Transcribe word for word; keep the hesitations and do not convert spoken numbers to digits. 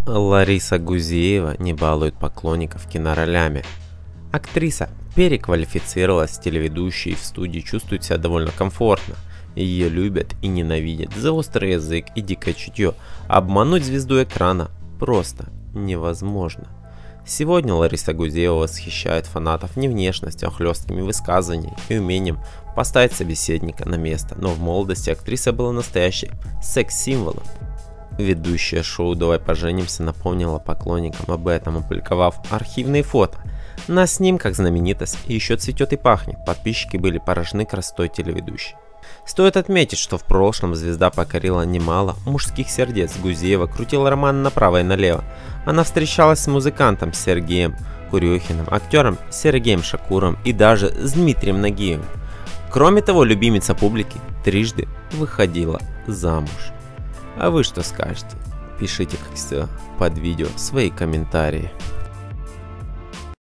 Лариса Гузеева не балует поклонников киноролями. Актриса переквалифицировалась в телеведущей и в студии чувствует себя довольно комфортно. Ее любят и ненавидят за острый язык и дикое чутье. Обмануть звезду экрана просто невозможно. Сегодня Лариса Гузеева восхищает фанатов не внешностью, а хлесткими высказываниями и умением поставить собеседника на место. Но в молодости актриса была настоящей секс-символом. Ведущая шоу «Давай поженимся» напомнила поклонникам об этом, опубликовав архивные фото. На снимках знаменитость еще цветет и пахнет. Подписчики были поражены красотой телеведущей. Стоит отметить, что в прошлом звезда покорила немало мужских сердец. Гузеева крутила роман направо и налево. Она встречалась с музыкантом Сергеем Курехиным, актером Сергеем Шакуровым и даже с Дмитрием Нагиевым. Кроме того, любимица публики трижды выходила замуж. А вы что скажете? Пишите, как всегда, под видео свои комментарии.